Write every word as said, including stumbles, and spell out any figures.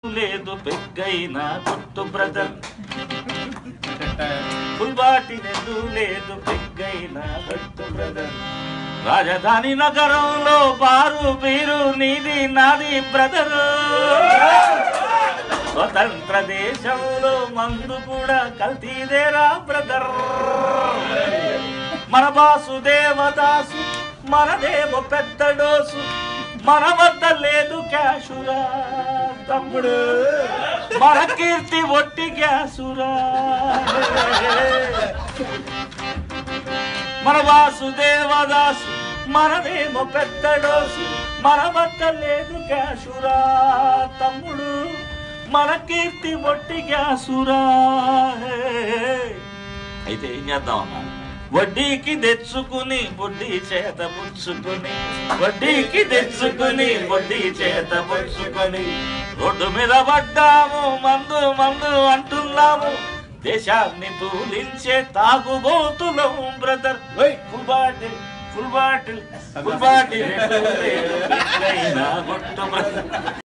లేదు పెగ్గైనా కొట్టు brother full బాటి లేదు పెగ్గైనా కొట్టు బ్రదర్ రాజధాని నగరంలో బారు బీరు నీది నాది బ్రదర్ స్వతంత్ర దేశంలో మందు కూడా కల్తీదేరా బ్రదర్ మన బాసు దేవదాసు మనదేమో పెద్ద డోసు మన వద్ద లేదు క్యాషురా తమ్ముడు మన కీర్తి ఒట్టి గ్యాసురా మన బాసు దేవదాసు మనదేమో పెద్ద డోసు మన వద్ద లేదు క్యాషురా తమ్ముడు మన కీర్తి ఒట్టి గ్యాసురా అయితే ఏం చేద్దాం అన్నా వడ్డీకి తెచ్చుకుని వడ్డీ చేత పుచ్చుకుని వడ్డీకి తెచ్చుకుని వడ్డీ చేత పుచ్చుకుని రోడ్డు మీద పడ్డాము మందు మందు అంటున్నాము దేశాన్ని తూలించే తాగుబోతులం brother full bottle full bottle full bottle